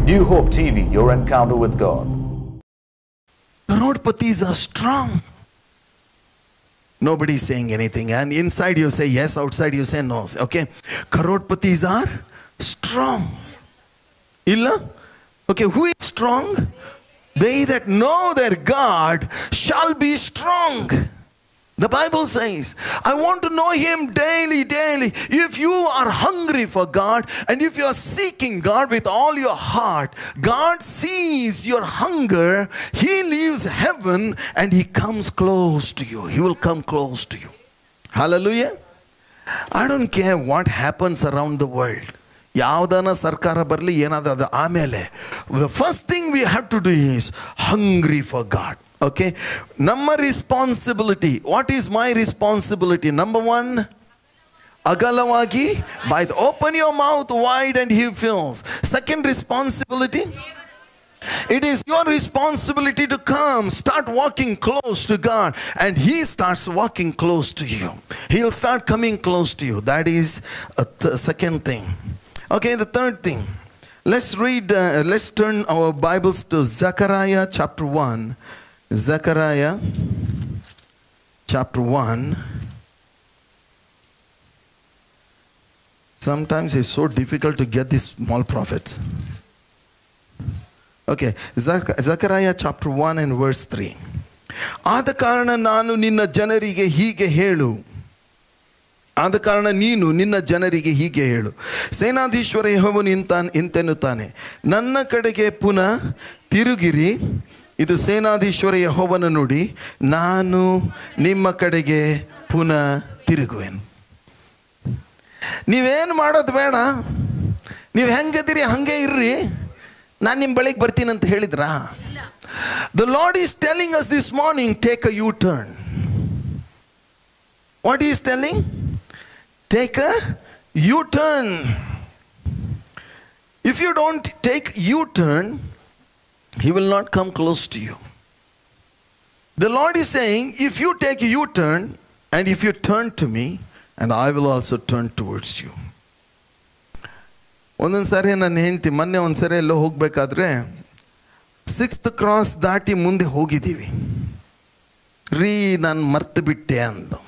New Hope TV, your encounter with God. Crorepathi's are strong. Nobody is saying anything, and inside you say yes, outside you say no. Okay, crorepathi's are strong. Illa? Okay, who is strong? They that know their God shall be strong. The Bible says, I want to know Him daily, daily. If you are hungry for God and if you are seeking God with all your heart, God sees your hunger. He leaves heaven and He comes close to you. He will come close to you. Hallelujah. I don't care what happens around the world. ಯಾವ್ದಾನ ಸರ್ಕಾರ ಬರಲಿ ಏನಾದರೂ ಅದು ಆಮೇಲೆ the first thing we have to do is hungry for God. Okay, ನಮ್ಮ responsibility. What is my responsibility? Number one, ಅಗಲವಾಗಿ, open your mouth wide and He fills. Second responsibility, it is your responsibility to come, start walking close to God, and He starts walking close to you. He'll start coming close to you. That is a second thing. Okay, the third thing. Let's read, let's turn our Bibles to Zechariah chapter 1. Zechariah chapter 1. Sometimes it's so difficult to get these small prophets. Okay, Zechariah chapter 1 and verse 3. ಆದ ಕಾರಣ ನಾನು ನಿನ್ನ ಜನರಿಗೆ ಹೀಗೆ ಹೇಳು. ಆದ ಕಾರಣ ನೀನು ನಿನ್ನ ಜನರಿಗೆ ಹೀಗೆ ಹೇಳು, ಸೇನಾಧೀಶ್ವರ ಯೆಹೋವನು ಇಂತೆನ್ನುತ್ತಾನೆ, ನನ್ನ ಕಡೆಗೆ ಪುನಃ ತಿರುಗಿರಿ. ಇದು ಸೇನಾಧೀಶ್ವರ ಯೆಹೋವನ ನುಡಿ, ನಾನು ನಿಮ್ಮ ಕಡೆಗೆ ಪುನಃ ತಿರುಗುವೆನು. ನೀವೇನು ಮಾಡೋದು ಬೇಡ, ನೀವು ಹೆಂಗದಿರಿ ಹಂಗೆ ಇರ್ರಿ, ನಾನು ನಿಮ್ಮ ಬಳಿಗೆ ಬರ್ತೀನಿ ಅಂತ ಹೇಳಿದ್ರಾ? The Lord is telling us this morning, take a U-turn. What He is telling? Take a U-turn. If you don't take U-turn, He will not come close to you. The Lord is saying, if you take a U-turn and if you turn to me, and I will also turn towards you. ಒಂದೊಂದು ಸಾರಿ ನನ್ನ ಹೆಂಡತಿ ಮೊನ್ನೆ ಒಂದು ಸರಿ ಎಲ್ಲೋ ಹೋಗಬೇಕಾದ್ರೆ 6th cross ದಾಟಿ ಮುಂದೆ ಹೋಗಿದ್ದೀವಿ ರೀ, ನಾನು ಮರ್ತು ಬಿಟ್ಟೆ ಅಂದು.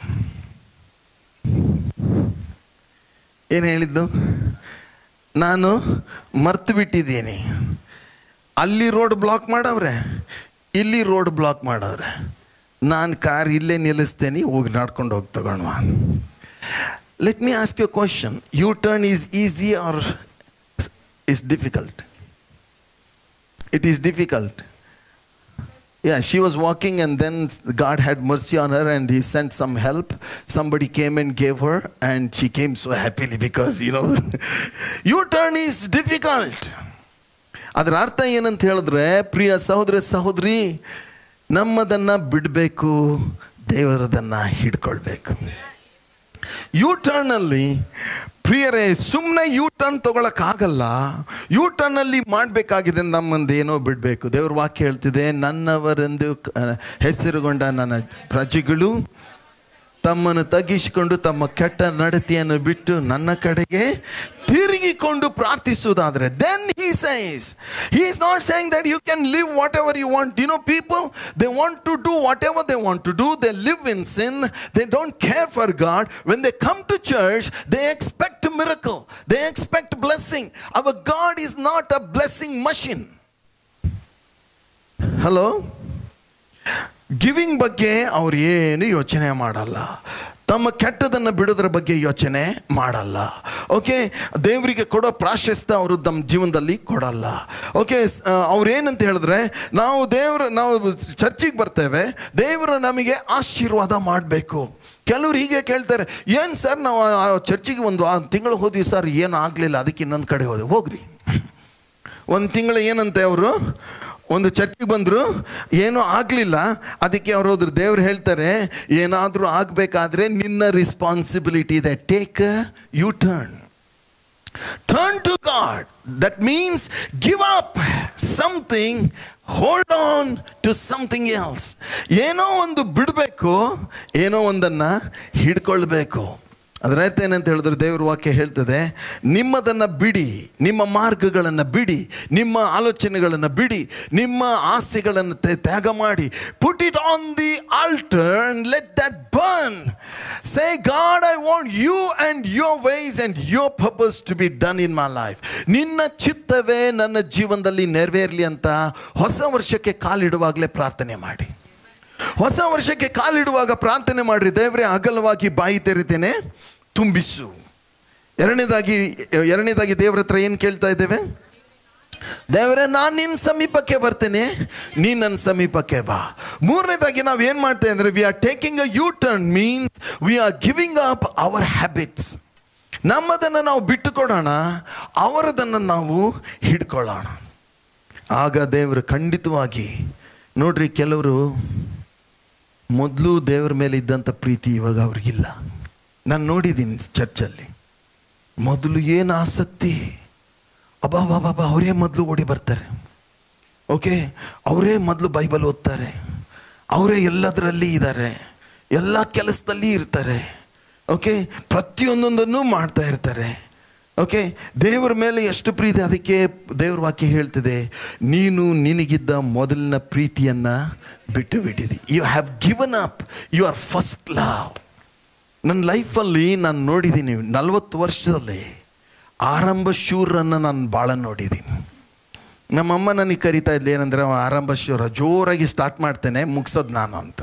ಏನು ಹೇಳಿದ್ದು? ನಾನು ಮರ್ತು ಬಿಟ್ಟಿದ್ದೀನಿ. ಅಲ್ಲಿ ರೋಡ್ ಬ್ಲಾಕ್ ಮಾಡವ್ರೆ, ಇಲ್ಲಿ ರೋಡ್ ಬ್ಲಾಕ್ ಮಾಡವ್ರೆ. ನಾನು ಕಾರ್ ಇಲ್ಲೇ ನಿಲ್ಲಿಸ್ತೇನೆ, ಹೋಗಿ ನಡ್ಕೊಂಡು ಹೋಗಿ ತಗೊಂಡ್ವಾ. Let me ask you question. U turn is easy or is difficult? It is difficult. Yeah, she was walking and then God had mercy on her and He sent some help. Somebody came and gave her and she came so happily because, you know, U-turn is difficult. ಅದರ ಅರ್ಥ ಏನಂತ ಹೇಳಿದ್ರೆ, ಪ್ರಿಯ ಸಹೋದರ ಸಹೋದರಿ, ನಮ್ಮದನ್ನು ಬಿಡಬೇಕು, ದೇವರದನ್ನು ಹಿಡ್ಕೊಳ್ಬೇಕು. U-turನಲ್ಲಿ ಪ್ರಿಯರೇ, ಸುಮ್ಮನೆ U-turn ತಗೊಳಕ್ಕಾಗಲ್ಲ. U-turnನಲ್ಲಿ ಮಾಡಬೇಕಾಗಿದೆ ನಮ್ಮಂದು ಏನೋ ಬಿಡಬೇಕು. ದೇವ್ರ ವಾಕ್ಯ ಹೇಳ್ತಿದೆ, ನನ್ನವರೆಂದು ಹೆಸರುಗೊಂಡ ನನ್ನ ಪ್ರಜೆಗಳು ತಮ್ಮನ್ನು ತಗ್ಗಿಸಿಕೊಂಡು ತಮ್ಮ ಕೆಟ್ಟ ನಡತೆಯನ್ನು ಬಿಟ್ಟು ನನ್ನ ಕಡೆಗೆ ತಿರುಗಿಕೊಂಡು ಪ್ರಾರ್ಥಿಸುವುದಾದರೆ, then He says, He is not saying that you can live whatever you want. You know, people, they want to do whatever they want to do. They live in sin. They don't care for God. When they come to church, they expect a miracle. They expect blessing. Our God is not a blessing machine. Hello? Giving ಬಗ್ಗೆ ಅವ್ರು ಏನು ಯೋಚನೆ ಮಾಡಲ್ಲ. ತಮ್ಮ ಕೆಟ್ಟದನ್ನು ಬಿಡೋದ್ರ ಬಗ್ಗೆ ಯೋಚನೆ ಮಾಡಲ್ಲ. ಓಕೆ, ದೇವರಿಗೆ ಕೊಡೋ ಪ್ರಾಶಸ್ತ್ಯ ಅವರು ತಮ್ಮ ಜೀವನದಲ್ಲಿ ಕೊಡಲ್ಲ. ಓಕೆ, ಅವ್ರೇನಂತ ಹೇಳಿದ್ರೆ, ನಾವು ಚರ್ಚಿಗೆ ಬರ್ತೇವೆ, ದೇವರು ನಮಗೆ ಆಶೀರ್ವಾದ ಮಾಡಬೇಕು. ಕೆಲವ್ರು ಹೀಗೆ ಕೇಳ್ತಾರೆ, ಏನು ಸರ್ ನಾವು ಚರ್ಚಿಗೆ ಒಂದು ತಿಂಗಳು ಹೋದ್ವಿ ಸರ್, ಏನು ಆಗಲಿಲ್ಲ, ಅದಕ್ಕೆ ಇನ್ನೊಂದು ಕಡೆ ಹೋದೆ. ಹೋಗ್ರಿ, ಒಂದು ತಿಂಗಳು ಏನಂತೆ ಅವರು ಒಂದು ಚರ್ಚಿಗೆ ಬಂದರು, ಏನೂ ಆಗಲಿಲ್ಲ, ಅದಕ್ಕೆ ಅವ್ರು ಹೋದ್ರು. ದೇವ್ರು ಹೇಳ್ತಾರೆ, ಏನಾದರೂ ಆಗಬೇಕಾದ್ರೆ ನಿನ್ನ ರೆಸ್ಪಾನ್ಸಿಬಿಲಿಟಿ ಇದೆ. Take U turn. Turn to God. That means give up something, hold on to something else. ಏನೋ ಒಂದು ಬಿಡಬೇಕು, ಏನೋ ಒಂದನ್ನು ಹಿಡ್ಕೊಳ್ಬೇಕು. ಅದರ ಅರ್ಥ ಏನಂತ ಹೇಳಿದ್ರೆ ದೇವ್ರ ವಾಕ್ಯ ಹೇಳ್ತದೆ, ನಿಮ್ಮದನ್ನು ಬಿಡಿ, ನಿಮ್ಮ ಮಾರ್ಗಗಳನ್ನು ಬಿಡಿ, ನಿಮ್ಮ ಆಲೋಚನೆಗಳನ್ನು ಬಿಡಿ, ನಿಮ್ಮ ಆಸೆಗಳನ್ನು ತ್ಯಾಗ ಮಾಡಿ. Put it on the altar and let that burn. Say God, I want you and your ways and your purpose to be done in my life. ನಿನ್ನ ಚಿತ್ತವೇ ನನ್ನ ಜೀವನದಲ್ಲಿ ನೆರವೇರಲಿ ಅಂತ ಹೊಸ ವರ್ಷಕ್ಕೆ ಕಾಲಿಡುವಾಗಲೇ ಪ್ರಾರ್ಥನೆ ಮಾಡಿ. ಹೊಸ ವರ್ಷಕ್ಕೆ ಕಾಲಿಡುವಾಗ ಪ್ರಾರ್ಥನೆ ಮಾಡಿರಿ, ದೇವರೇ ಅಗಲವಾಗಿ ಬಾಯಿ ತೆರಿತೇನೆ, ತುಂಬಿಸು. ಎರಡನೇದಾಗಿ ದೇವರ ಹತ್ರ ಏನು ಕೇಳ್ತಾ ಇದ್ದೇವೆ? ದೇವರೇ, ನಾನು ನಿನ್ನ ಸಮೀಪಕ್ಕೆ ಬರ್ತೇನೆ, ನೀನು ನನ್ನ ಸಮೀಪಕ್ಕೆ ಬಾ. ಮೂರನೇದಾಗಿ ನಾವು ಏನು ಮಾಡ್ತೇವೆ ಅಂದರೆ, we are taking a U turn, means we are giving up our habits. ನಮ್ಮದನ್ನು ನಾವು ಬಿಟ್ಟುಕೊಡೋಣ, ಅವರದನ್ನು ನಾವು ಹಿಡ್ಕೊಳ್ಳೋಣ. ಆಗ ದೇವರು ಖಂಡಿತವಾಗಿ, ನೋಡ್ರಿ, ಕೆಲವರು ಮೊದಲು ದೇವರ ಮೇಲೆ ಇದ್ದಂಥ ಪ್ರೀತಿ ಇವಾಗ ಅವ್ರಿಗಿಲ್ಲ. ನಾನು ನೋಡಿದ್ದೀನಿ ಚರ್ಚಲ್ಲಿ, ಮೊದಲು ಏನು ಆಸಕ್ತಿ, ಅಬ್ಬಾ ಅವರೇ ಮೊದಲು ಓಡಿ ಬರ್ತಾರೆ. ಓಕೆ, ಅವರೇ ಮೊದಲು ಬೈಬಲ್ ಓದ್ತಾರೆ, ಅವರೇ ಎಲ್ಲದರಲ್ಲಿ ಇದ್ದಾರೆ, ಎಲ್ಲ ಕೆಲಸದಲ್ಲಿ ಇರ್ತಾರೆ. ಓಕೆ, ಪ್ರತಿಯೊಂದೊಂದನ್ನು ಮಾಡ್ತಾ ಇರ್ತಾರೆ. ಓಕೆ, ದೇವರ ಮೇಲೆ ಎಷ್ಟು ಪ್ರೀತಿ. ಅದಕ್ಕೆ ದೇವ್ರ ವಾಕ್ಯ ಹೇಳ್ತಿದೆ, ನೀನು ನಿನಗಿದ್ದ ಮೊದಲಿನ ಪ್ರೀತಿಯನ್ನು ಬಿಟ್ಟು ಬಿಟ್ಟಿದೆ. You have given up your first love. ನನ್ನ ಲೈಫಲ್ಲಿ ನಾನು ನೋಡಿದ್ದೀನಿ, 40 ವರ್ಷದಲ್ಲಿ ಆರಂಭ ಶೂರನ್ನು ನಾನು ಭಾಳ ನೋಡಿದ್ದೀನಿ. ನಮ್ಮಮ್ಮ ನನಗೆ ಕರಿತಾ ಇದ್ದೆ, ಏನಂದರೆ ಆರಂಭ ಶೂರ, ಜೋರಾಗಿ ಸ್ಟಾರ್ಟ್ ಮಾಡ್ತೇನೆ, ಮುಗಿಸೋದು ನಾನು ಅಂತ.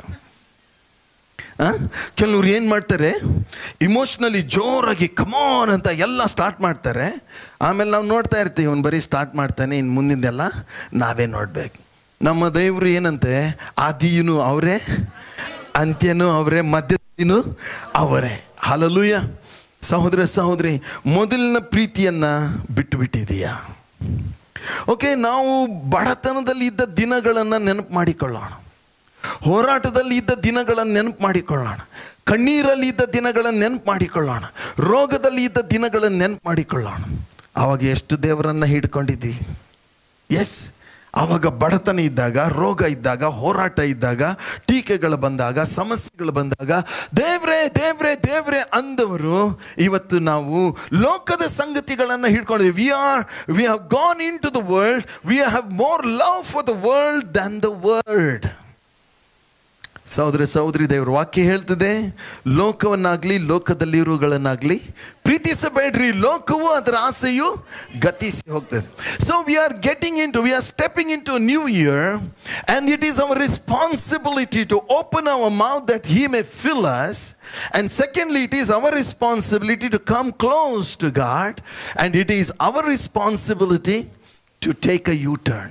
ಕೆಲವ್ರು ಏನು ಮಾಡ್ತಾರೆ, ಇಮೋಷ್ನಲಿ ಜೋರಾಗಿ ಕಮಾನ್ ಅಂತ ಎಲ್ಲ ಸ್ಟಾರ್ಟ್ ಮಾಡ್ತಾರೆ. ಆಮೇಲೆ ನಾವು ನೋಡ್ತಾ ಇರ್ತೀವಿ, ಇವನು ಬರೀ ಸ್ಟಾರ್ಟ್ ಮಾಡ್ತಾನೆ, ಇನ್ನು ಮುಂದಿಂದೆಲ್ಲ ನಾವೇ ನೋಡಬೇಕು. ನಮ್ಮ ದೇವರು ಏನಂತೆ, ಆದಿಯೂ ಅವರೇ, ಅಂತ್ಯನೂ ಅವರೇ, ಮಧ್ಯದೂ ಅವರೇ. ಹಲ್ಲೆಲೂಯಾ. ಸಹೋದರ ಸಹೋದರಿ, ಮೊದಲಿನ ಪ್ರೀತಿಯನ್ನು ಬಿಟ್ಟು ಬಿಟ್ಟಿದೆಯಾ? ಓಕೆ, ನಾವು ಬಡತನದಲ್ಲಿ ಇದ್ದ ದಿನಗಳನ್ನು ನೆನಪು ಮಾಡಿಕೊಳ್ಳೋಣ, ಹೋರಾಟದಲ್ಲಿ ಇದ್ದ ದಿನಗಳನ್ನು ನೆನಪು ಮಾಡಿಕೊಳ್ಳೋಣ, ಕಣ್ಣೀರಲ್ಲಿ ಇದ್ದ ದಿನಗಳನ್ನು ನೆನಪು ಮಾಡಿಕೊಳ್ಳೋಣ, ರೋಗದಲ್ಲಿ ಇದ್ದ ದಿನಗಳನ್ನು ನೆನಪು ಮಾಡಿಕೊಳ್ಳೋಣ. ಆವಾಗ ಎಷ್ಟು ದೇವರನ್ನು ಹಿಡ್ಕೊಂಡಿದ್ವಿ. ಎಸ್, ಆವಾಗ ಬಡತನ ಇದ್ದಾಗ, ರೋಗ ಇದ್ದಾಗ, ಹೋರಾಟ ಇದ್ದಾಗ, ಟೀಕೆಗಳು ಬಂದಾಗ, ಸಮಸ್ಯೆಗಳು ಬಂದಾಗ ದೇವ್ರೇ ದೇವ್ರೇ ದೇವ್ರೇ ಅಂದವರು ಇವತ್ತು ನಾವು ಲೋಕದ ಸಂಗತಿಗಳನ್ನು ಹಿಡ್ಕೊಂಡಿದ್ವಿ. We have gone into the world, we have more love for the world than the world. ಸಹೋದರ ಸಹೋದರಿ, ದೇವ್ರ ವಾಕ್ಯ ಹೇಳ್ತದೆ, ಲೋಕವನ್ನಾಗಲಿ ಲೋಕದಲ್ಲಿರುವುಗಳನ್ನಾಗಲಿ ಪ್ರೀತಿಸಬೇಡ್ರಿ, ಲೋಕವು ಅದರ ಆಸೆಯು ಗತಿಸಿ ಹೋಗ್ತದೆ. So we are stepping into new year, and it is our responsibility to open our mouth that he may fill us, and secondly it is our responsibility to come close to God, and it is our responsibility to take a U-turn.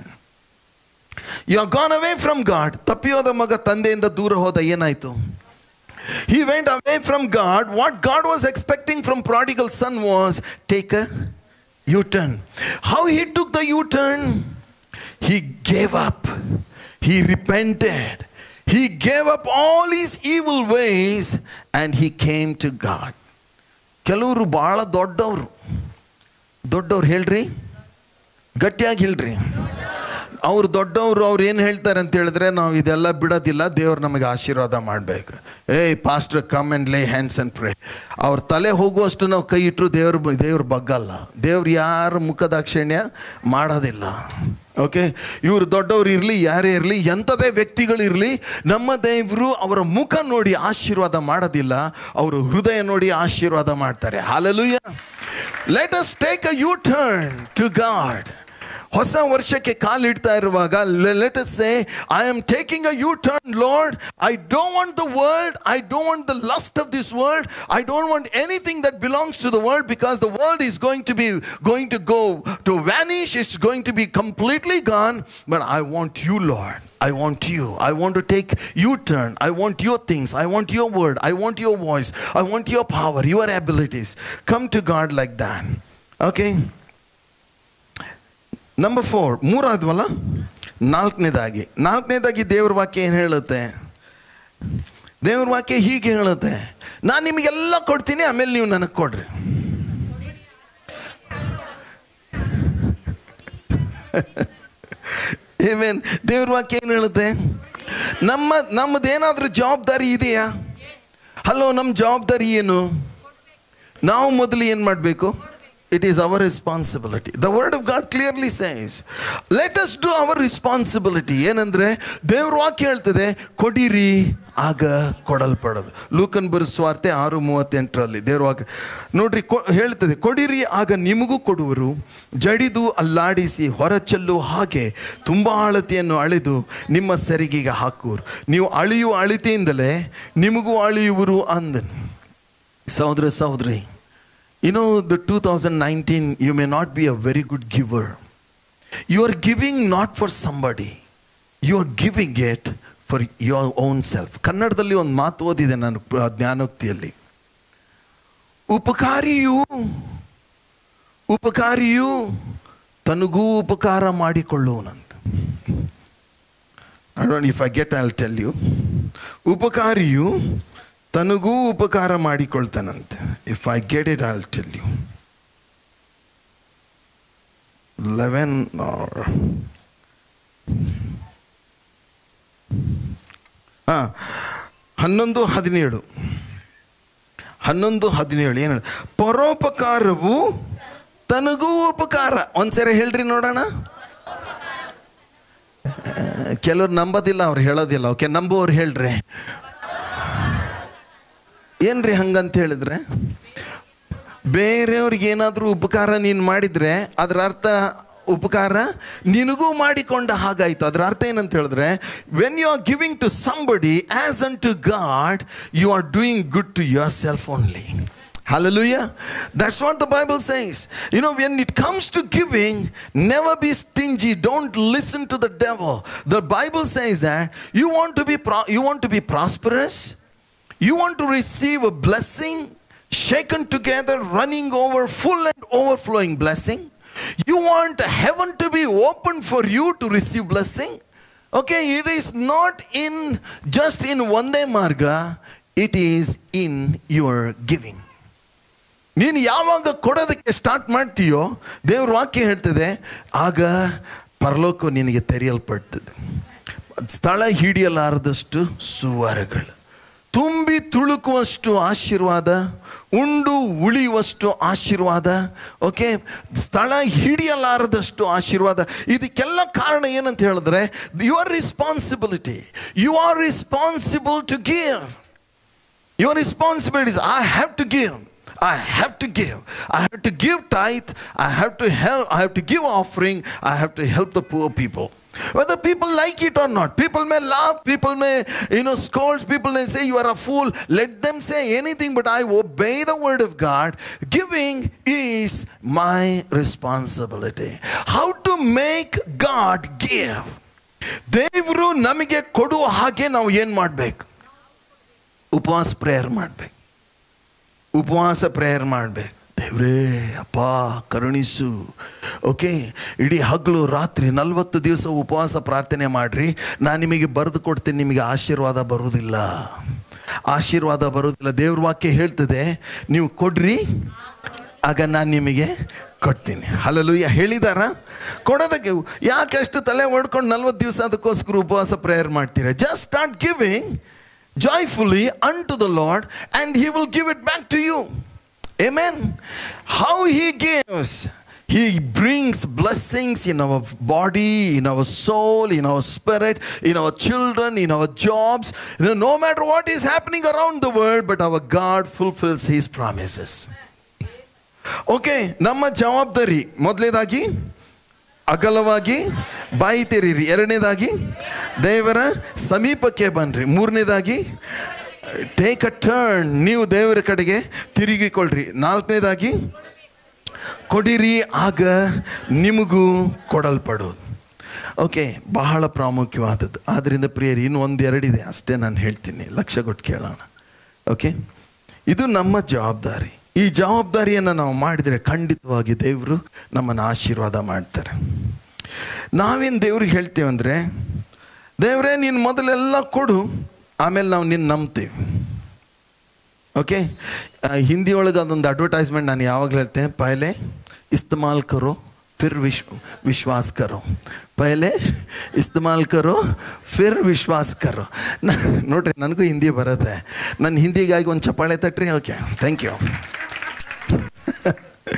You have gone away from God. ತಪ್ಪಿಯೋದ ಮಗ ತಂದೆಯಿಂದ ದೂರ ಹೋದ, ಏನಾಯಿತು? He went away from God. What God was expecting from prodigal son was take a U-turn. How he took the U-turn? He gave up. He repented. He gave up all his evil ways and he came to God. ಕೆಲವರು ಭಾಳ ದೊಡ್ಡವ್ರು ಹೇಳ್ರಿ, ಗಟ್ಟಿಯಾಗಿ ಹೇಳ್ರಿ. ಅವ್ರು ದೊಡ್ಡವರು, ಅವ್ರು ಏನು ಹೇಳ್ತಾರೆ ಅಂತ ಹೇಳಿದ್ರೆ, ನಾವು ಇದೆಲ್ಲ ಬಿಡೋದಿಲ್ಲ, ದೇವ್ರು ನಮಗೆ ಆಶೀರ್ವಾದ ಮಾಡಬೇಕು. Pastor come and lay hands and pray. ಅವ್ರ ತಲೆ ಹೋಗುವಷ್ಟು ನಾವು ಕೈ ಇಟ್ಟರು ದೇವ್ರು ಬಗ್ಗಲ್ಲ. ದೇವ್ರು ಯಾರ ಮುಖದಾಕ್ಷಿಣ್ಯ ಮಾಡೋದಿಲ್ಲ. ಓಕೆ, ಇವರು ದೊಡ್ಡವ್ರು ಇರಲಿ, ಯಾರೇ ಇರಲಿ, ಎಂಥದೇ ವ್ಯಕ್ತಿಗಳಿರಲಿ, ನಮ್ಮ ದೇವರು ಅವರ ಮುಖ ನೋಡಿ ಆಶೀರ್ವಾದ ಮಾಡೋದಿಲ್ಲ, ಅವರು ಹೃದಯ ನೋಡಿ ಆಶೀರ್ವಾದ ಮಾಡ್ತಾರೆ. Hallelujah. Let us take a U turn to God. ಹೊಸ ವರ್ಷಕ್ಕೆ ಕಾಲಿಡ್ತಾ ಇರುವಾಗ let us say, I am taking a U-turn, Lord. I don't want the world. I don't want the lust of this world. I don't want anything that belongs to the world, because the world is going to go to vanish. It's going to be completely gone. But I want you, Lord. I want you. I want to take U-turn. I want your things. I want your word. I want your voice. I want your power, your abilities. Come to God like that. Okay? Number 4, 3 ಆದ್ವಲ್ಲ. ನಾಲ್ಕನೇದಾಗಿ ದೇವ್ರ ವಾಕ್ಯ ಏನು ಹೇಳುತ್ತೆ? ದೇವ್ರ ವಾಕ್ಯ ಹೀಗೆ ಹೇಳುತ್ತೆ, ನಾನು ನಿಮಗೆಲ್ಲ ಕೊಡ್ತೀನಿ, ಆಮೇಲೆ ನೀವು ನನಗೆ ಕೊಡ್ರಿ. ಆಮೆನ್. ದೇವ್ರ ವಾಕ್ಯ ಏನು ಹೇಳುತ್ತೆ? ನಮ್ಮದೇನಾದ್ರೂ ಜವಾಬ್ದಾರಿ ಇದೆಯಾ? ಹಲೋ, ನಮ್ಮ ಜವಾಬ್ದಾರಿ ಏನು? ನಾವು ಮೊದಲು ಏನು ಮಾಡಬೇಕು? It is our responsibility. The word of God clearly says, let us do our responsibility. ಏನಂದ್ರೆ ದೇವ್ರ ವಾಕ್ಯ ಹೇಳ್ತದೆ, ಕೊಡಿರಿ ಆಗ ಕೊಡಲ್ಪಡೋದು. ಲೂಕನ್ ಬರೆದ ಸುವಾರ್ತೆ 6:38 ದೇವ್ರ ವಾಕ್ಯ ನೋಡ್ರಿ, ಹೇಳ್ತದೆ, ಕೊಡಿರಿ ಆಗ ನಿಮಗೂ ಕೊಡುವರು, ಜಡಿದು ಅಲ್ಲಾಡಿಸಿ ಹೊರಚೆಲ್ಲು ಹಾಗೆ ತುಂಬ ಅಳತೆಯನ್ನು ಅಳೆದು ನಿಮ್ಮ ಸೆರಿಗೆಗೆ ಹಾಕುವರು, ನೀವು ಅಳಿಯುವ ಅಳತೆಯಿಂದಲೇ ನಿಮಗೂ ಅಳಿಯುವರು ಅಂದನು. ಸಹೋದರ ಸಹೋದರಿ, you know, the 2019, you may not be a very good giver. You are giving not for somebody. You are giving it for your own self. ಕನ್ನಡದಲ್ಲಿ ಒಂದು ಮಾತು ಓದಿದೆ ನಾನು ಜ್ಞಾನೋಕ್ತಿಯಲ್ಲಿ, ಉಪಕಾರಿಯು ತನಗೂ ಉಪಕಾರ ಮಾಡಿಕೊಳ್ಳುವನಂತ. I don't know if I get, I'll tell you. ಉಪಕಾರಿಯು ತನಗೂ ಉಪಕಾರ ಮಾಡಿಕೊಳ್ತಾನಂತೆ. If I get it, I'll tell you. 11 or 11:17 ಏನು, ಪರೋಪಕಾರವು ತನಗೂ ಉಪಕಾರ. ಒಂದ್ಸರಿ ಹೇಳ್ರಿ ನೋಡೋಣ. ಕೆಲವ್ರು ನಂಬೋದಿಲ್ಲ, ಅವ್ರು ಹೇಳೋದಿಲ್ಲ. ಓಕೆ, ನಂಬೋರು ಹೇಳ್ರಿ. ಏನ್ರಿ ಹಂಗಂತ ಹೇಳಿದ್ರೆ, ಬೇರೆಯವ್ರಿಗೆ ಏನಾದರೂ ಉಪಕಾರ ನೀನು ಮಾಡಿದರೆ ಅದರ ಅರ್ಥ ಉಪಕಾರ ನಿನಗೂ ಮಾಡಿಕೊಂಡ ಹಾಗಾಯಿತು. ಅದರ ಅರ್ಥ ಏನಂತ ಹೇಳಿದ್ರೆ, when you are giving to somebody as unto God, you are doing good to yourself only. Hallelujah. That's what the Bible says. You know, when it comes to giving, never be stingy. Don't listen to the devil. The Bible says that you want to be prosperous. You want to receive a blessing, shaken together, running over, full and overflowing blessing. You want heaven to be open for you to receive blessing. Okay, it is not just in Vande Marga, it is in your giving. ನೀನು ಯಾವಾಗ ಕೊಡೋದಕ್ಕೆ start ಮಾಡ್ತೀಯೋ, ದೇವ್ರ ವಾಕ್ಯ ಹೇಳ್ತದೆ, ಆಗ ಪರಲೋಕ ನಿನಗೆ ತೆರೆಯಲ್ಪಡ್ತದೆ. ಸ್ಥಳ ಹಿಡಿಯಲಾರದಷ್ಟು ಸುವರಗಳು, ತುಂಬಿ ತುಳುಕುವಷ್ಟು ಆಶೀರ್ವಾದ, ಉಂಡು ಉಳಿಯುವಷ್ಟು ಆಶೀರ್ವಾದ. ಓಕೆ, ಸ್ಥಳ ಹಿಡಿಯಲಾರದಷ್ಟು ಆಶೀರ್ವಾದ. ಇದಕ್ಕೆಲ್ಲ ಕಾರಣ ಏನಂತ ಹೇಳಿದ್ರೆ, your responsibility. You are responsible to give. Your responsibility is, I have to give. I have to give. I have to give tithe. I have to help. I have to give offering. I have to help the poor people. Whether people like it or not. People may laugh. People may, scold. People may say you are a fool. Let them say anything, but I obey the word of God. Giving is my responsibility. How to make God give? ದೇವರು ನಮಗೆ ಕೊಡುವ ಹಾಗೆ ನಾವು ಏನು ಮಾಡಬೇಕು? ಉಪವಾಸ prayer ಮಾಡಬೇಕು. ಉಪವಾಸ ಪ್ರೇಯರ್ ಮಾಡಬೇಕು. ದೇವ್ರೇ ಅಪ್ಪ ಕರುಣಿಸು. ಓಕೆ, ಇಡೀ ಹಗಲು ರಾತ್ರಿ 40 ದಿವಸ ಉಪವಾಸ ಪ್ರಾರ್ಥನೆ ಮಾಡಿರಿ, ನಾನು ನಿಮಗೆ ಬರೆದು ಕೊಡ್ತೀನಿ, ನಿಮಗೆ ಆಶೀರ್ವಾದ ಬರುವುದಿಲ್ಲ. ದೇವ್ರ ವಾಕ್ಯ ಹೇಳ್ತದೆ, ನೀವು ಕೊಡ್ರಿ ಆಗ ನಾನು ನಿಮಗೆ ಕೊಡ್ತೀನಿ. ಹಲ್ಲೆಲೂಯಾ. ಹೇಳಿದಾರ? ಕೊಡೋದಕ್ಕೆ ಯಾಕೆ ಅಷ್ಟು ತಲೆ ಹೊಡ್ಕೊಂಡು 40 ದಿವಸ ಅದಕ್ಕೋಸ್ಕರ ಉಪವಾಸ ಪ್ರೇಯರ್ ಮಾಡ್ತೀರಾ? Just start giving joyfully unto the Lord, and He will give it back to you. Amen. How He gives, He brings blessings in our body, in our soul, in our spirit, in our children, in our jobs. No matter what is happening around the world, but our God fulfills His promises. Okay, ನಮ್ಮ ಜವಾಬ್ದಾರಿ ಮೊದಲನೇದಾಗಿ ಅಗಲವಾಗಿ ಬಾಯಿ ತೆರೀರಿ. ಎರಡನೇದಾಗಿ ದೇವರ ಸಮೀಪಕ್ಕೆ ಬನ್ನಿರಿ. ಮೂರನೇದಾಗಿ take a turn, ನೀವು ದೇವರ ಕಡೆಗೆ ತಿರುಗಿಕೊಳ್ಳ್ರಿ. ನಾಲ್ಕನೇದಾಗಿ ಕೊಡಿರಿ ಆಗ ನಿಮಗೂ ಕೊಡಲ್ಪಡೋದು. ಓಕೆ, ಬಹಳ ಪ್ರಾಮುಖ್ಯವಾದದ್ದು. ಆದ್ದರಿಂದ ಪ್ರಿಯರಿ, ಇನ್ನೂ 1-2 ಇದೆ ಅಷ್ಟೇ ನಾನು ಹೇಳ್ತೀನಿ, ಲಕ್ಷ್ಯ ಕೊಟ್ಟು ಕೇಳೋಣ. ಓಕೆ, ಇದು ನಮ್ಮ ಜವಾಬ್ದಾರಿ. ಈ ಜವಾಬ್ದಾರಿಯನ್ನು ನಾವು ಮಾಡಿದರೆ ಖಂಡಿತವಾಗಿ ದೇವರು ನಮ್ಮನ್ನು ಆಶೀರ್ವಾದ ಮಾಡ್ತಾರೆ. ನಾವೇನು ದೇವ್ರಿಗೆ ಹೇಳ್ತೇವೆ ಅಂದರೆ, ದೇವರೇ ನೀನು ಮೊದಲೆಲ್ಲ ಕೊಡು, ಆಮೇಲೆ ನಾವು ನಿನ್ನ ನಂಬ್ತೇವೆ. ಓಕೆ, ಹಿಂದಿ ಒಳಗೆ ಅದೊಂದು ಅಡ್ವರ್ಟೈಸ್ಮೆಂಟ್ ನಾನು ಯಾವಾಗಲೂ ಹೇಳ್ತೇನೆ, ಪಹಲೆ ಇಸ್ತೆಮಾಲ್ ಕರೋ ಫಿರ್ ವಿಶ್ವಾಸ ಕರೋ, ಪಹಲೆ ಇಸ್ತೆಮಾಲ್ ಕರೋ ಫಿರ್ ವಿಶ್ವಾಸ ಕರೋ. ನೋಡ್ರಿ, ನನಗೂ ಹಿಂದಿ ಬರುತ್ತೆ. ನನ್ನ ಹಿಂದಿಗಾಗಿ ಒಂದು ಚಪ್ಪಾಳೆ ತಟ್ರಿ. Okay, thank you.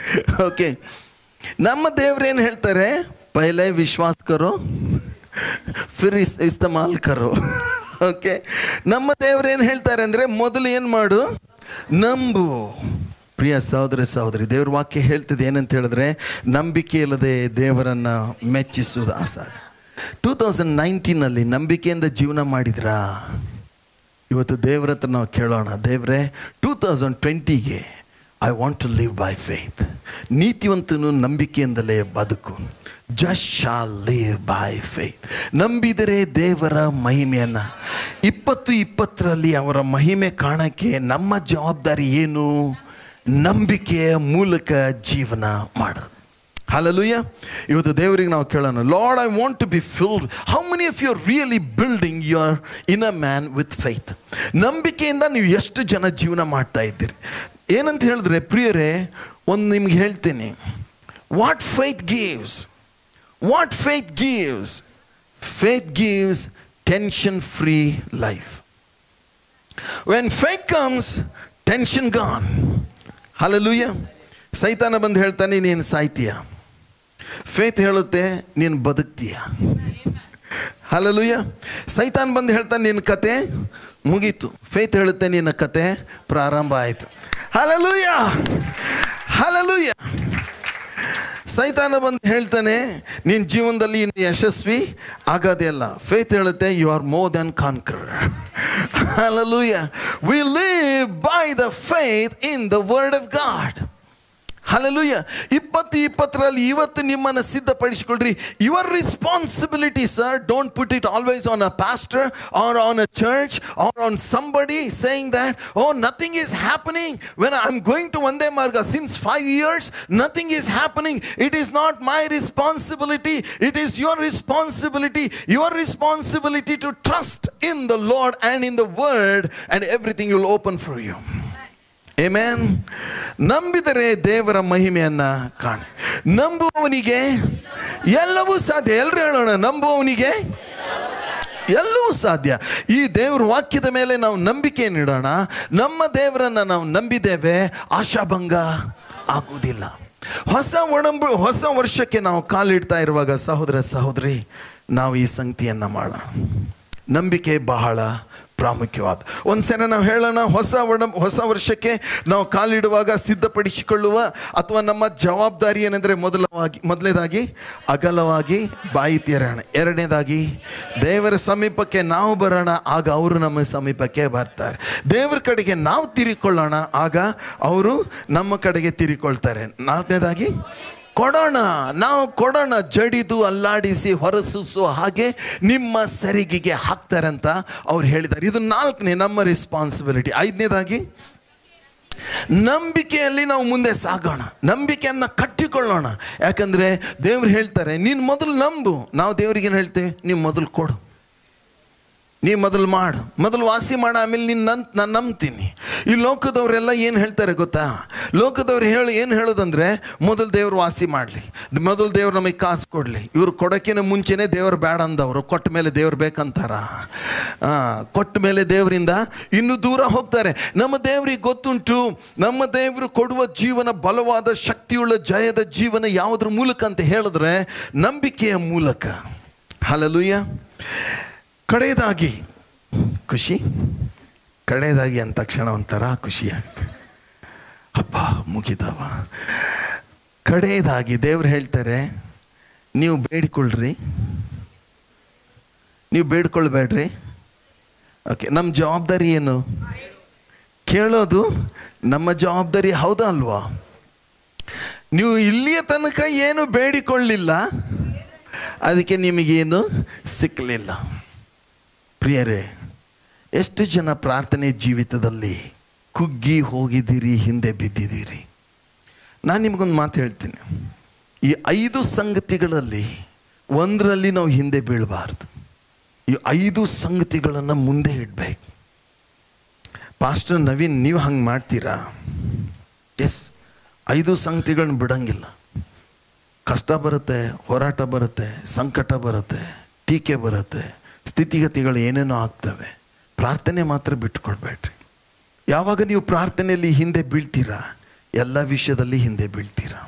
ಓಕೆ, ನಮ್ಮ ದೇವ್ರೇನು ಹೇಳ್ತಾರೆ? ಪಹಲೆ ವಿಶ್ವಾಸ ಕರೋ ಫಿರ್ ಇಸ್ತಮಾಲ್ ಕರೋ. ಓಕೆ, ನಮ್ಮ ದೇವ್ರೇನು ಹೇಳ್ತಾರೆ ಅಂದರೆ ಮೊದಲು ಏನು ಮಾಡು? ನಂಬು. ಪ್ರಿಯ ಸಹೋದರ ಸಹೋದರಿ, ದೇವ್ರ ವಾಕ್ಯ ಹೇಳ್ತಿದೆ ಏನಂತ ಹೇಳಿದ್ರೆ, ನಂಬಿಕೆ ಇಲ್ಲದೆ ದೇವರನ್ನು ಮೆಚ್ಚಿಸುವುದು ಅಸಾಧ್ಯ. 2019 ನಂಬಿಕೆಯಿಂದ ಜೀವನ ಮಾಡಿದ್ರಾ? ಇವತ್ತು ದೇವ್ರ ಹತ್ರ ನಾವು ಕೇಳೋಣ, ದೇವರೇ 2020ಗೆ I want to live by faith. ನೀತಿವಂತನು ನಂಬಿಕೆಯಿಂದಲೇ ಬದುಕು. Just shall live by faith. ನಂಬಿದರೆ ದೇವರ ಮಹಿಮೆಯನ್ನು 2020ರಲ್ಲಿ ಅವರ ಮಹಿಮೆ ಕಾಣಕ್ಕೆ ನಮ್ಮ ಜವಾಬ್ದಾರಿ ಏನು? ನಂಬಿಕೆಯ ಮೂಲಕ ಜೀವನ ಮಾಡೋದು. Hallelujah. ಇವತ್ತು ದೇವರಿಗೆ ನಾವು ಕೇಳೋಣ, Lord I want to be filled. How many of you are really building your inner man with faith? ನಂಬಿಕೆಯಿಂದ ನೀವು ಎಷ್ಟು ಜನ ಜೀವನ ಮಾಡ್ತಾ ಇದ್ದೀರಿ? ಏನಂತ ಹೇಳಿದ್ರೆ ಪ್ರಿಯರೇ, ಒಂದು ನಿಮ್ಗೆ ಹೇಳ್ತೀನಿ, what faith gives? What faith gives? Faith gives tension free life. When faith comes, tension gone. Hallelujah. ಸೈತಾನ ಬಂದು ಹೇಳ್ತಾನೆ ನೀನು ಸಾಯ್ತೀಯ. ಫೇತ್ ಹೇಳುತ್ತೆ ನೀನು ಬದುಕ್ತೀಯ. Hallelujah. ಸೈತಾನ್ ಬಂದು ಹೇಳ್ತಾನೆ ನಿನ್ನ ಕತೆ ಮುಗೀತು. ಫೇತ್ ಹೇಳುತ್ತೆ ನಿನ್ನ ಕತೆ ಪ್ರಾರಂಭ ಆಯಿತು. Hallelujah. Hallelujah. ಸೈತಾನ ಬಂದು ಹೇಳ್ತಾನೆ ನಿನ್ನ ಜೀವನದಲ್ಲಿ ಇನ್ನು ಯಶಸ್ವಿ ಆಗೋದೇ ಇಲ್ಲ. ಫೇತ್ ಹೇಳುತ್ತೆ you are more than conqueror. Hallelujah. We live by the faith in the word of God. Hallelujah. 2020ರಲ್ಲಿ ಇವತ್ತು ನಿಮ್ಮನ್ನು ಸಿದ್ಧಪಡಿಸಿಕೊಳ್ಳ್ರಿ. Your responsibility sir, don't put it always on a pastor or on a church or on somebody saying that oh nothing is happening when I'm going to Vande Marga since 5 years, nothing is happening. It is not my responsibility, it is your responsibility. Your responsibility to trust in the Lord and in the word, and everything will open for you. Amen. ನಂಬಿದರೆ ದೇವರ ಮಹಿಮೆಯನ್ನು ಕಾಣೆ. ನಂಬುವವನಿಗೆ ಎಲ್ಲವೂ ಸಾಧ್ಯ. ಎಲ್ಲರೂ ಹೇಳೋಣ, ನಂಬುವವನಿಗೆ ಎಲ್ಲವೂ ಸಾಧ್ಯ. ಈ ದೇವರ ವಾಕ್ಯದ ಮೇಲೆ ನಾವು ನಂಬಿಕೆಯನ್ನು ಇಡೋಣ. ನಮ್ಮ ದೇವರನ್ನು ನಾವು ನಂಬಿದ್ದೇವೆ, ಆಶಾಭಂಗ ಆಗುವುದಿಲ್ಲ. ಹೊಸ ವರ್ಷಕ್ಕೆ ನಾವು ಕಾಲಿಡ್ತಾ ಇರುವಾಗ ಸಹೋದರ ಸಹೋದರಿ, ನಾವು ಈ ಸಂಗತಿಯನ್ನು ಮಾಡೋಣ. ನಂಬಿಕೆ ಬಹಳ ಪ್ರಾಮುಖ್ಯವಾದ. ಒಂದ್ಸಲ ನಾವು ಹೇಳೋಣ, ಹೊಸ ವರ್ಷಕ್ಕೆ ನಾವು ಕಾಲಿಡುವಾಗ ಸಿದ್ಧಪಡಿಸಿಕೊಳ್ಳುವ ಅಥವಾ ನಮ್ಮ ಜವಾಬ್ದಾರಿ ಏನೆಂದರೆ, ಮೊದಲನೇದಾಗಿ ಅಗಲವಾಗಿ ಬಾಯಿ ತೆರೆಯೋಣ. ಎರಡನೇದಾಗಿ ದೇವರ ಸಮೀಪಕ್ಕೆ ನಾವು ಬರೋಣ, ಆಗ ಅವರು ನಮ್ಮ ಸಮೀಪಕ್ಕೆ ಬರ್ತಾರೆ. ದೇವರ ಕಡೆಗೆ ನಾವು ತಿರುಗಿಕೊಳ್ಳೋಣ, ಆಗ ಅವರು ನಮ್ಮ ಕಡೆಗೆ ತಿರುಗಿಕೊಳ್ತಾರೆ. ನಾಲ್ಕನೇದಾಗಿ ನಾವು ಕೊಡೋಣ, ಜಡಿದು ಅಲ್ಲಾಡಿಸಿ ಹೊರಸೂಸುವ ಹಾಗೆ ನಿಮ್ಮ ಸರಿಗೆಗೆ ಹಾಕ್ತಾರೆ ಅಂತ ಅವ್ರು ಹೇಳಿದ್ದಾರೆ. ಇದು ನಾಲ್ಕನೇ ನಮ್ಮ ರೆಸ್ಪಾನ್ಸಿಬಿಲಿಟಿ. ಐದನೇದಾಗಿ ನಂಬಿಕೆಯಲ್ಲಿ ನಾವು ಮುಂದೆ ಸಾಗೋಣ, ನಂಬಿಕೆಯನ್ನು ಕಟ್ಟಿಕೊಳ್ಳೋಣ. ಯಾಕಂದರೆ ದೇವ್ರು ಹೇಳ್ತಾರೆ ನೀನು ಮೊದಲು ನಂಬು. ನಾವು ದೇವ್ರಿಗೆ ಏನು ಹೇಳ್ತೇವೆ? ನೀವು ಮೊದಲು ಕೊಡು, ನೀವು ಮೊದಲು ಮಾಡು, ಮೊದಲು ವಾಸಿ ಮಾಡು, ಆಮೇಲೆ ನಾನು ನಂಬ್ತೀನಿ. ಈ ಲೋಕದವರೆಲ್ಲ ಏನು ಹೇಳ್ತಾರೆ ಗೊತ್ತಾ? ಲೋಕದವ್ರು ಏನು ಹೇಳೋದಂದರೆ, ಮೊದಲು ದೇವ್ರು ವಾಸಿ ಮಾಡಲಿ, ಮೊದಲು ದೇವ್ರು ನಮಗೆ ಕಾಸು ಕೊಡಲಿ. ಇವರು ಕೊಡೋಕ್ಕಿಂತ ಮುಂಚೆನೇ ದೇವ್ರು ಬೇಡ ಅಂದವರು, ಕೊಟ್ಟ ಮೇಲೆ ದೇವ್ರು ಬೇಕಂತಾರ. ಕೊಟ್ಟ ಮೇಲೆ ದೇವರಿಂದ ಇನ್ನೂ ದೂರ ಹೋಗ್ತಾರೆ. ನಮ್ಮ ದೇವ್ರಿಗೆ ಗೊತ್ತುಂಟು, ನಮ್ಮ ದೇವರು ಕೊಡುವ ಜೀವನ ಬಲವಾದ ಶಕ್ತಿಯುಳ್ಳ ಜಯದ ಜೀವನ ಯಾವುದ್ರ ಮೂಲಕ ಅಂತ ಹೇಳಿದ್ರೆ, ನಂಬಿಕೆಯ ಮೂಲಕ. ಹಲ್ಲೆಲೂಯಾ. ಕಡೆಯದಾಗಿ ಖುಷಿ, ಕಡೆಯದಾಗಿ ಅಂದ ತಕ್ಷಣ ಒಂಥರ ಖುಷಿಯಾಗುತ್ತೆ, ಹಬ್ಬ ಮುಗಿದವ. ಕಡೆಯದಾಗಿ ದೇವ್ರು ಹೇಳ್ತಾರೆ ನೀವು ಬೇಡಿಕೊಳ್ಳ್ರಿ, ನೀವು ಬೇಡ್ಕೊಳ್ಬೇಡ್ರಿ. ಓಕೆ, ನಮ್ಮ ಜವಾಬ್ದಾರಿ ಏನು? ಕೇಳೋದು ನಮ್ಮ ಜವಾಬ್ದಾರಿ, ಹೌದಾ ಅಲ್ವಾ? ನೀವು ಇಲ್ಲಿಯ ತನಕ ಏನು ಬೇಡಿಕೊಳ್ಳಿಲ್ಲ, ಅದಕ್ಕೆ ನಿಮಗೇನು ಸಿಕ್ಕಲಿಲ್ಲ. ಪ್ರಿಯರೇ, ಎಷ್ಟು ಜನ ಪ್ರಾರ್ಥನೆ ಜೀವಿತದಲ್ಲಿ ಕುಗ್ಗಿ ಹೋಗಿದ್ದೀರಿ, ಹಿಂದೆ ಬಿದ್ದಿದ್ದೀರಿ. ನಾನು ನಿಮಗೊಂದು ಮಾತು ಹೇಳ್ತೀನಿ, ಈ 5 ಸಂಗತಿಗಳಲ್ಲಿ ಒಂದರಲ್ಲಿ ನಾವು ಹಿಂದೆ ಬೀಳಬಾರ್ದು. ಈ 5 ಸಂಗತಿಗಳನ್ನು ಮುಂದೆ ಇಡಬೇಕು. ಪಾಸ್ಟರ್ ನವೀನ್, ನೀವು ಹಂಗೆ ಮಾಡ್ತೀರಾ? ಎಸ್, 5 ಸಂಗತಿಗಳನ್ನ ಬಿಡಂಗಿಲ್ಲ. ಕಷ್ಟ ಬರುತ್ತೆ, ಹೋರಾಟ ಬರುತ್ತೆ, ಸಂಕಟ ಬರುತ್ತೆ, ಟೀಕೆ ಬರುತ್ತೆ, ಸ್ಥಿತಿಗತಿಗಳು ಏನೇನೋ ಆಗ್ತವೆ. ಪ್ರಾರ್ಥನೆ ಮಾತ್ರ ಬಿಟ್ಟುಕೊಡ್ಬೇಡ್ರಿ. ಯಾವಾಗ ನೀವು ಪ್ರಾರ್ಥನೆಯಲ್ಲಿ ಹಿಂದೆ ಬೀಳ್ತೀರಾ, ಎಲ್ಲ ವಿಷಯದಲ್ಲಿ ಹಿಂದೆ ಬೀಳ್ತೀರಾ.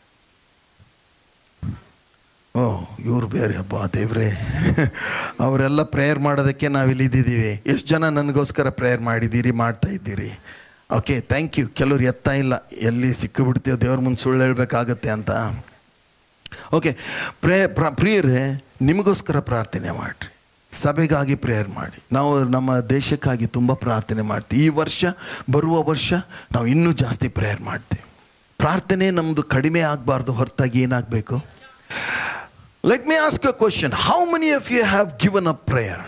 ಓ ಇವ್ರು ಬೇರೆ, ಹಬ್ಬ ದೇವ್ರೆ, ಅವರೆಲ್ಲ ಪ್ರೇಯರ್ ಮಾಡೋದಕ್ಕೆ ನಾವಿಲ್ಲಿದ್ದೀವಿ. ಎಷ್ಟು ಜನ ನನಗೋಸ್ಕರ ಪ್ರೇಯರ್ ಮಾಡಿದ್ದೀರಿ, ಮಾಡ್ತಾ ಇದ್ದೀರಿ? Okay, thank you. ಕೆಲವ್ರು ಎತ್ತಾ ಇಲ್ಲ, ಎಲ್ಲಿ ಸಿಕ್ಕಿಬಿಡ್ತೀವಿ ದೇವ್ರ ಮುಂದೆ ಸುಳ್ಳು ಹೇಳಬೇಕಾಗತ್ತೆ ಅಂತ. ಓಕೆ, ಪ್ರಿಯರೇ, ನಿಮಗೋಸ್ಕರ ಪ್ರಾರ್ಥನೆ ಮಾಡಿರಿ, ಸಭೆಗಾಗಿ ಪ್ರೇಯರ್ ಮಾಡಿ. ನಾವು ನಮ್ಮ ದೇಶಕ್ಕಾಗಿ ತುಂಬ ಪ್ರಾರ್ಥನೆ ಮಾಡ್ತೀವಿ. ಈ ವರ್ಷ, ಬರುವ ವರ್ಷ ನಾವು ಇನ್ನೂ ಜಾಸ್ತಿ ಪ್ರೇಯರ್ ಮಾಡ್ತೀವಿ. ಪ್ರಾರ್ಥನೆ ನಮ್ಮದು ಕಡಿಮೆ ಆಗಬಾರ್ದು, ಹೊರತಾಗಿ ಏನಾಗಬೇಕು? Let me ask a question. How many of you have given up prayer?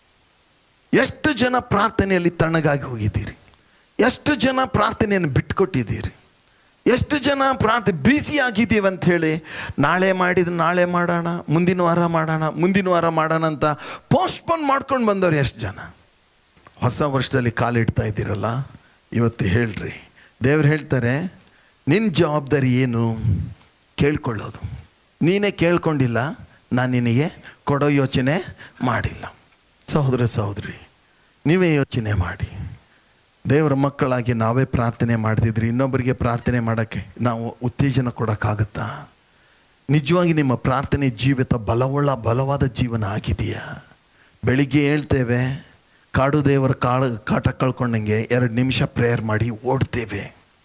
ಎಷ್ಟು ಜನ ಪ್ರಾರ್ಥನೆಯಲ್ಲಿ ತಣ್ಣಗಾಗಿ ಹೋಗಿದ್ದೀರಿ? ಎಷ್ಟು ಜನ ಪ್ರಾರ್ಥನೆಯನ್ನು ಬಿಟ್ಕೊಟ್ಟಿದ್ದೀರಿ? ಎಷ್ಟು ಜನ ಬ್ಯುಸಿ ಆಗಿದ್ದೀವಿ ಅಂಥೇಳಿ ನಾಳೆ ಮಾಡಿದ್ರೆ ನಾಳೆ ಮಾಡೋಣ, ಮುಂದಿನ ವಾರ ಮಾಡೋಣ ಅಂತ ಪೋಸ್ಟ್ಪೋನ್ ಮಾಡ್ಕೊಂಡು ಬಂದವ್ರು ಎಷ್ಟು ಜನ? ಹೊಸ ವರ್ಷದಲ್ಲಿ ಕಾಲಿಡ್ತಾ ಇದ್ದೀರಲ್ಲ, ಇವತ್ತು ಹೇಳ್ರಿ. ದೇವ್ರು ಹೇಳ್ತಾರೆ, ನಿನ್ನ ಜವಾಬ್ದಾರಿ ಏನು? ಕೇಳ್ಕೊಳ್ಳೋದು. ನೀನೇ ಕೇಳ್ಕೊಂಡಿಲ್ಲ, ನಾನು ನಿನಗೆ ಕೊಡೋ ಯೋಚನೆ ಮಾಡಿಲ್ಲ. ಸಹೋದರ ಸಹೋದರಿ, ನೀವೇ ಯೋಚನೆ ಮಾಡಿ. ದೇವರ ಮಕ್ಕಳಾಗಿ ನಾವೇ ಪ್ರಾರ್ಥನೆ ಮಾಡ್ತಿದ್ರಿ, ಇನ್ನೊಬ್ಬರಿಗೆ ಪ್ರಾರ್ಥನೆ ಮಾಡೋಕ್ಕೆ ನಾವು ಉತ್ತೇಜನ ಕೊಡೋಕ್ಕಾಗತ್ತಾ? ನಿಜವಾಗಿ ನಿಮ್ಮ ಪ್ರಾರ್ಥನೆ ಜೀವಿತ ಬಲವಾದ ಜೀವನ ಆಗಿದೆಯಾ? ಬೆಳಿಗ್ಗೆ ಹೇಳ್ತೇವೆ, ಕಾಡು ದೇವರ ಕಾಟ ಕಳ್ಕೊಂಡಂಗೆ 2 ನಿಮಿಷ ಪ್ರೇಯರ್ ಮಾಡಿ ಓಡ್ತೇವೆ.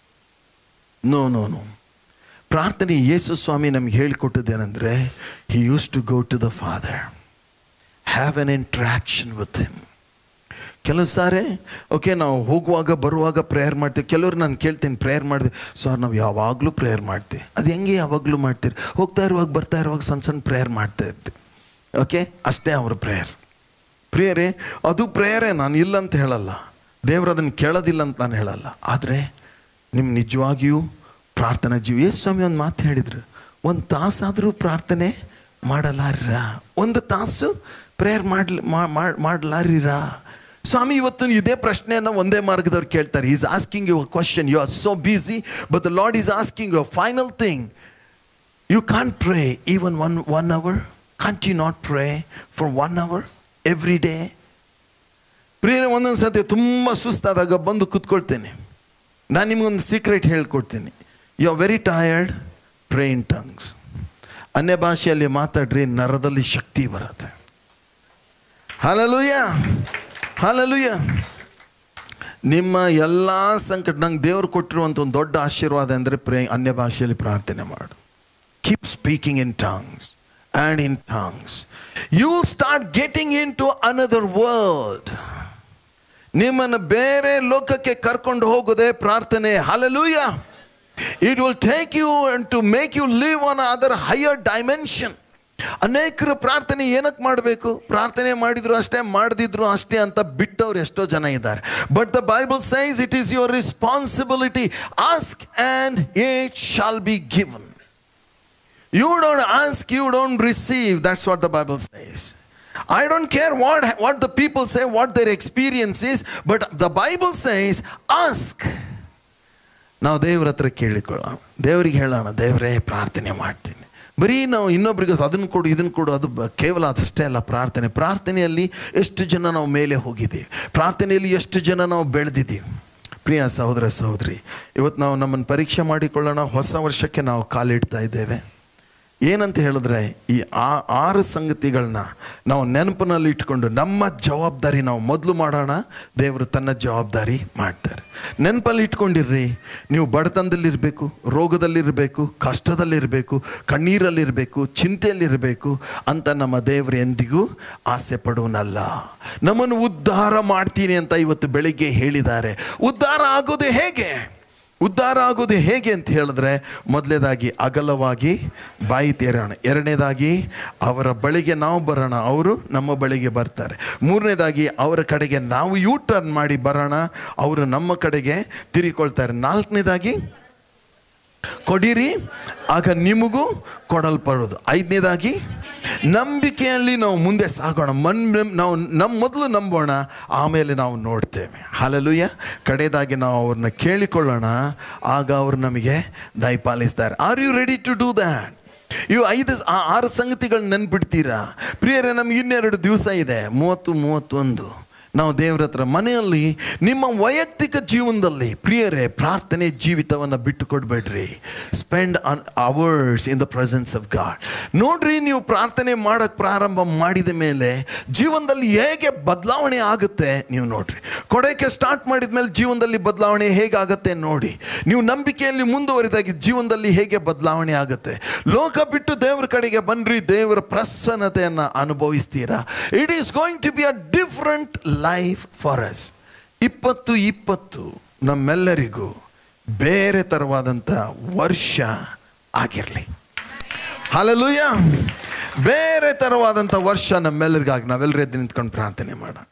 ನೋ. ಪ್ರಾರ್ಥನೆ ಯೇಸು ಸ್ವಾಮಿ ನಮ್ಗೆ ಹೇಳಿಕೊಟ್ಟದ್ದೇನೆಂದರೆ, he used to go to the father, have an interaction with him. ಕೆಲವು ಸಾರಿ ಓಕೆ, ನಾವು ಹೋಗುವಾಗ ಬರುವಾಗ ಪ್ರೇಯರ್ ಮಾಡ್ತೀವಿ. ಕೆಲವ್ರು ನಾನು ಕೇಳ್ತೀನಿ, ಪ್ರೇಯರ್ ಮಾಡಿದೆ ಸರ್, ನಾವು ಯಾವಾಗಲೂ ಪ್ರೇಯರ್ ಮಾಡ್ತೀವಿ. ಅದು ಹೆಂಗೆ ಯಾವಾಗಲೂ ಮಾಡ್ತೀರಿ? ಹೋಗ್ತಾ ಇರುವಾಗ ಬರ್ತಾ ಇರುವಾಗ ಸಣ್ಣ ಪ್ರೇಯರ್ ಮಾಡ್ತಾ ಇರ್ತೀವಿ. ಓಕೆ, ಅಷ್ಟೇ ಅವ್ರ ಪ್ರೇಯರ್. ಪ್ರೇಯರೇ, ಅದು ಪ್ರೇಯರೇ, ನಾನು ಇಲ್ಲ ಅಂತ ಹೇಳಲ್ಲ, ದೇವರು ಅದನ್ನು ಕೇಳೋದಿಲ್ಲ ಅಂತ ನಾನು ಹೇಳಲ್ಲ. ಆದರೆ ನಿಮ್ಮ ನಿಜವಾಗಿಯೂ ಪ್ರಾರ್ಥನಾ ಜೀವ. ಯೇಸು ಸ್ವಾಮಿ ಒಂದು ಮಾತು ಹೇಳಿದ್ರು, 1 ತಾಸಾದರೂ ಪ್ರಾರ್ಥನೆ ಮಾಡಲಾರಿರ? 1 ತಾಸು ಪ್ರೇಯರ್ ಮಾಡಲಾರಿರ? ಸ್ವಾಮಿ ಇವತ್ತು ಇದೇ ಪ್ರಶ್ನೆಯನ್ನು ಒಂದೇ ಮಾರ್ಗದವ್ರು ಕೇಳ್ತಾರೆ. Is asking you a question. You are so busy, but the Lord is asking you a final thing. You can't pray even one hour? Can't you not pray for 1 hour every day? Prayer ಒಂದೊಂದು ಸತಿ ತುಂಬ ಸುಸ್ತಾದಾಗ ಬಂದು ಕೂತ್ಕೊಳ್ತೇನೆ. ನಾನು ನಿಮಗೊಂದು secret ಹೇಳ್ಕೊಡ್ತೀನಿ. You are very tired, pray in tongues. ಅನ್ಯ ಭಾಷೆಯಲ್ಲಿ ಮಾತಾಡ್ರಿ, ನರದಲ್ಲಿ ಶಕ್ತಿ ಬರುತ್ತೆ. Hallelujah, hallelujah. ನಿಮ್ಮ ಎಲ್ಲ ಸಂಕಟ, ನಂಗೆ ದೇವರು ಕೊಟ್ಟಿರುವಂಥ ಒಂದು ದೊಡ್ಡ ಆಶೀರ್ವಾದ ಅಂದರೆ ಅನ್ಯ ಭಾಷೆಯಲ್ಲಿ ಪ್ರಾರ್ಥನೆ ಮಾಡು. Keep speaking in tongues and in tongues. You will start getting into another world. ನಿಮ್ಮನ್ನು ಬೇರೆ ಲೋಕಕ್ಕೆ ಕರ್ಕೊಂಡು ಹೋಗೋದೇ ಪ್ರಾರ್ಥನೆ. Hallelujah. It will take you and to make you live on another higher dimension. ಅನೇಕರು ಪ್ರಾರ್ಥನೆ ಏನಕ್ಕೆ ಮಾಡಬೇಕು? ಪ್ರಾರ್ಥನೆ ಮಾಡಿದ್ರು ಅಷ್ಟೇ, ಮಾಡದಿದ್ರು ಅಷ್ಟೇ ಅಂತ ಬಿಟ್ಟವ್ರು ಎಷ್ಟೋ ಜನ ಇದ್ದಾರೆ. But the Bible says it is your responsibility. Ask and it shall be given. You don't ask, you don't receive. That's what the Bible says. I don't care what the people say, what their experience is, but the Bible says ask. ನಾವು ದೇವ್ರ ಹತ್ರ ಕೇಳಿಕೊಳ್ಳೋಣ, ದೇವರಿಗೆ ಹೇಳೋಣ, ದೇವರೇ ಪ್ರಾರ್ಥನೆ ಮಾಡ್ತೀನಿ. ಬರೀ ನಾವು ಇನ್ನೊಬ್ರಿಗೆ ಅದನ್ನು ಕೊಡು ಇದನ್ನು ಕೊಡು, ಅದು ಕೇವಲ ಅದಷ್ಟೇ ಅಲ್ಲ ಪ್ರಾರ್ಥನೆ. ಪ್ರಾರ್ಥನೆಯಲ್ಲಿ ಎಷ್ಟು ಜನ ನಾವು ಮೇಲೆ ಹೋಗಿದ್ದೀವಿ, ಪ್ರಾರ್ಥನೆಯಲ್ಲಿ ಎಷ್ಟು ಜನ ನಾವು ಬೆಳೆದಿದ್ದೀವಿ. ಪ್ರಿಯ ಸಹೋದರ ಸಹೋದರಿ, ಇವತ್ತು ನಾವು ನಮ್ಮನ್ನು ಪರೀಕ್ಷೆ ಮಾಡಿಕೊಳ್ಳೋಣ. ಹೊಸ ವರ್ಷಕ್ಕೆ ನಾವು ಕಾಲಿಡ್ತಾ ಇದ್ದೇವೆ. ಏನಂತ ಹೇಳಿದ್ರೆ, ಈ 6 ಸಂಗತಿಗಳನ್ನ ನಾವು ನೆನಪಿನಲ್ಲಿ ಇಟ್ಕೊಂಡು ನಮ್ಮ ಜವಾಬ್ದಾರಿ ನಾವು ಮೊದಲು ಮಾಡೋಣ. ದೇವರು ತನ್ನ ಜವಾಬ್ದಾರಿ ಮಾಡ್ತಾರೆ. ನೆನಪಲ್ಲಿ ಇಟ್ಕೊಂಡಿರ್ರಿ, ನೀವು ಬಡತನದಲ್ಲಿರಬೇಕು, ರೋಗದಲ್ಲಿರಬೇಕು, ಕಷ್ಟದಲ್ಲಿರಬೇಕು, ಕಣ್ಣೀರಲ್ಲಿರಬೇಕು, ಚಿಂತೆಯಲ್ಲಿರಬೇಕು ಅಂತ ನಮ್ಮ ದೇವರು ಎಂದಿಗೂ ಆಸೆ ಪಡುವನಲ್ಲ. ನಮ್ಮನ್ನು ಉದ್ಧಾರ ಮಾಡ್ತೀನಿ ಅಂತ ಇವತ್ತು ಬೆಳಿಗ್ಗೆ ಹೇಳಿದ್ದಾರೆ. ಉದ್ಧಾರ ಆಗೋದು ಹೇಗೆ? ಉದ್ಧಾರ ಆಗೋದು ಹೇಗೆ ಅಂತ ಹೇಳಿದ್ರೆ, ಮೊದಲನೇದಾಗಿ ಅಗಲವಾಗಿ ಬಾಯಿ ತೆರೆಯೋಣ. 2ನೇದಾಗಿ ಅವರ ಬಳಿಗೆ ನಾವು ಬರೋಣ, ಅವರು ನಮ್ಮ ಬಳಿಗೆ ಬರ್ತಾರೆ. 3ನೇದಾಗಿ ಅವರ ಕಡೆಗೆ ನಾವು ಯೂ ಟರ್ನ್ ಮಾಡಿ ಬರೋಣ, ಅವರು ನಮ್ಮ ಕಡೆಗೆ ತಿರುಗಿಕೊಳ್ತಾರೆ. 4ನೇದಾಗಿ ಕೊಡಿರಿ ಆಗ ನಿಮಗೂ ಕೊಡಲ್ಪಡೋದು. 5ನೇದಾಗಿ ನಂಬಿಕೆಯಲ್ಲಿ ನಾವು ಮುಂದೆ ಸಾಗೋಣ. ನಾವು ಮೊದಲು ನಂಬೋಣ, ಆಮೇಲೆ ನಾವು ನೋಡ್ತೇವೆ. ಹಲ್ಲೆಲೂಯಾ. ಕಡೆಯದಾಗಿ ನಾವು ಅವ್ರನ್ನ ಕೇಳಿಕೊಳ್ಳೋಣ, ಆಗ ಅವರು ನಮಗೆ ದಯಪಾಲಿಸ್ತಾರೆ. Are you ready to do that? ಇವು 6 ಸಂಗತಿಗಳು ನೆನ್ಪಿಡ್ತೀರಾ? ಪ್ರಿಯರೇ, ನಮ್ಗೆ 2 ದಿವಸ ಇದೆ, 30, 31. ನಾವು ದೇವರ ಹತ್ರ ಮನೆಯಲ್ಲಿ ನಿಮ್ಮ ವೈಯಕ್ತಿಕ ಜೀವನದಲ್ಲಿ ಪ್ರಿಯರೇ ಪ್ರಾರ್ಥನೆ ಜೀವಿತವನ್ನು ಬಿಟ್ಟು ಕೊಡಬೇಡ್ರಿ. Spend on hours in the presence of God. ನೋಡ್ರಿ, ನೀವು ಪ್ರಾರ್ಥನೆ ಮಾಡೋಕ್ಕೆ ಪ್ರಾರಂಭ ಮಾಡಿದ ಮೇಲೆ ಜೀವನದಲ್ಲಿ ಹೇಗೆ ಬದಲಾವಣೆ ಆಗುತ್ತೆ ನೀವು ನೋಡ್ರಿ. ಕೊಡೋಕ್ಕೆ ಸ್ಟಾರ್ಟ್ ಮಾಡಿದ ಮೇಲೆ ಜೀವನದಲ್ಲಿ ಬದಲಾವಣೆ ಹೇಗಾಗುತ್ತೆ ನೋಡಿ. ನೀವು ನಂಬಿಕೆಯಲ್ಲಿ ಮುಂದುವರಿದಾಗಿ ಜೀವನದಲ್ಲಿ ಹೇಗೆ ಬದಲಾವಣೆ ಆಗುತ್ತೆ. ಲೋಕ ಬಿಟ್ಟು ದೇವರ ಕಡೆಗೆ ಬನ್ರಿ, ದೇವರ ಪ್ರಸನ್ನತೆಯನ್ನು ಅನುಭವಿಸ್ತೀರಾ. It is going to be a different life for us. 2020 ನಮ್ಮೆಲ್ಲರಿಗೂ ಬೇರೆ ತರವಾದಂಥ ವರ್ಷ ಆಗಿರಲಿ. ಹಲ್ಲೆಲೂಯಾ. ಬೇರೆ ತರವಾದಂಥ ವರ್ಷ ನಮ್ಮೆಲ್ಲರಿಗಾಗಿ. ನಾವೆಲ್ಲರೂ ಎದ್ದು ನಿಂತ್ಕೊಂಡು ಪ್ರಾರ್ಥನೆ ಮಾಡೋಣ.